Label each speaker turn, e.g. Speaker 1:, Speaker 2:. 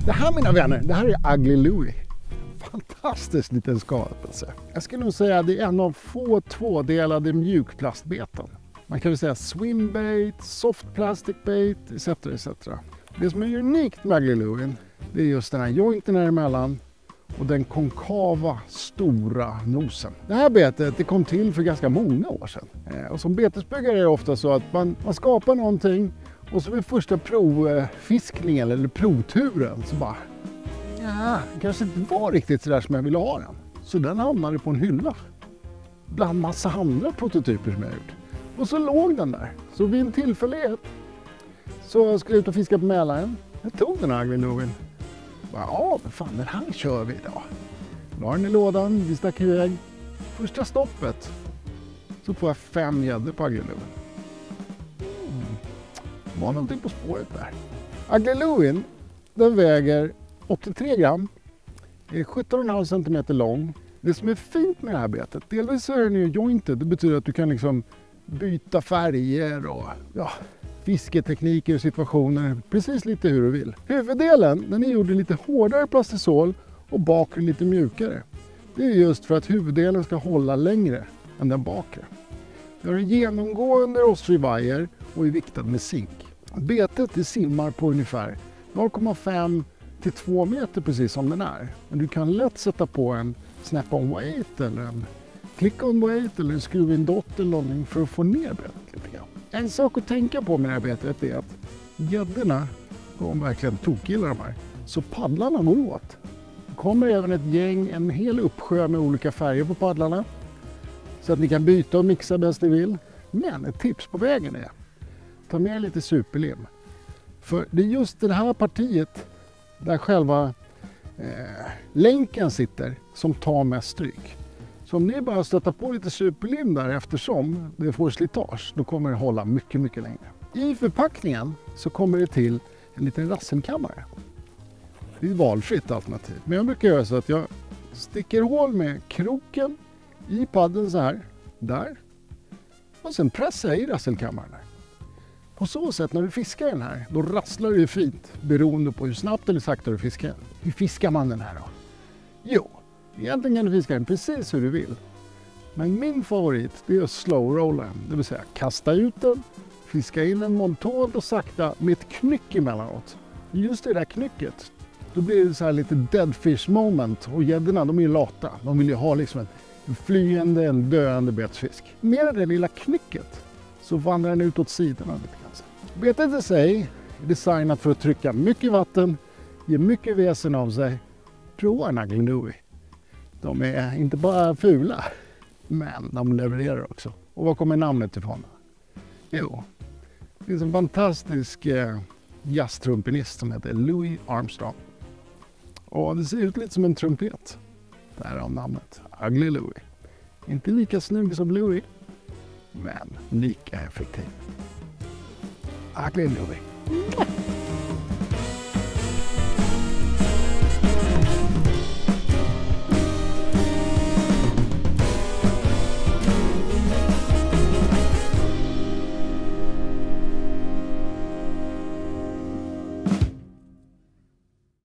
Speaker 1: Det här, mina vänner, det här är Ugly Louie. Fantastiskt liten skapelse. Jag skulle nog säga att det är en av få tvådelade mjukplastbeten. Man kan väl säga swimbait, soft plastic bait, etc. etc. Det som är unikt med Ugly Louie, det är just den här jointen emellan och den konkava stora nosen. Det här betet det kom till för ganska många år sedan. Och som betesbyggare är det ofta så att man skapar någonting och så vid första provfiskningen eller provturen så bara ja, kanske inte var riktigt så där som jag ville ha den. Så den hamnade på en hylla bland massa andra prototyper som jag har gjort. Och så låg den där. Så vid en tillfällighet så skulle jag ut och fiska på Mälaren. Jag tog den här Ugly Louie. Ja, men fan, den här kör vi idag. La den i lådan, vi stack iväg. Första stoppet så får jag 5 gäddor på Ugly Louie. Var någonting på spåret där. Ugly Louie, den väger 83 gram. Är 17,5 cm lång. Det som är fint med det här betet, delvis så är den ju jointed. Det betyder att du kan liksom byta färger och fisketekniker och situationer precis lite hur du vill. Huvuddelen den är gjord i lite hårdare plastisol och bakre lite mjukare. Det är just för att huvuddelen ska hålla längre än den bakre. Det har en genomgående rostfri vajer och är viktad med zink. Betet det simmar på ungefär 0,5 till 2 meter precis som den är. Men du kan lätt sätta på en snap-on weight eller en click-on weight eller en screw-in dot eller någonting för att få ner betet lite grann. En sak att tänka på med det här betet är att gäddorna, om verkligen tokgillar de här, så paddlarna går åt. Det kommer även ett gäng, en hel uppsjö med olika färger på paddlarna. Så att ni kan byta och mixa bäst ni vill. Men ett tips på vägen är ta med lite superlim. För det är just det här partiet där själva länken sitter som tar mest stryk. Så om ni bara stöter på lite superlim där eftersom det får slitage, då kommer det hålla mycket, mycket längre. I förpackningen så kommer det till en liten rasselkammare. Det är ett valfritt alternativ. Men jag brukar göra så att jag sticker hål med kroken i paddeln så här, där. Och sen pressar jag i rasselkammaren där. På så sätt när du fiskar den här, då rasslar det fint beroende på hur snabbt eller sakta du fiskar. Hur fiskar man den här då? Jo, egentligen kan du fiska den precis hur du vill. Men min favorit det är att slow-rolla den, det vill säga kasta ut den, fiska in den montont och sakta med ett knyck emellanåt. Just det där knycket, då blir det så här lite dead fish moment och gäddorna de är ju lata. De vill ju ha liksom en flyende, en döende betesfisk. Med det lilla knycket så vandrar den ut åt sidorna lite grann. Betet i sig är designat för att trycka mycket vatten, ge mycket väsen av sig. Prova en Ugly Louie. De är inte bara fula, men de levererar också. Och vad kommer namnet ifrån? Jo, det finns en fantastisk jazztrumpinist som heter Louis Armstrong. Och det ser ut lite som en trumpet. Där har namnet Ugly Louie. Inte lika snygg som Louis, men lika effektiv. Ugly Louie.